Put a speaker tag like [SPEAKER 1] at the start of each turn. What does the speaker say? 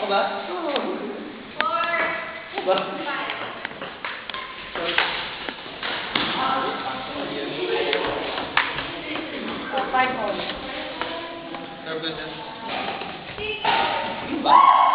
[SPEAKER 1] Ako ba? Oo.
[SPEAKER 2] 4,
[SPEAKER 1] Ako ba?
[SPEAKER 2] 5 more.
[SPEAKER 1] Serve na siya. Ano ba?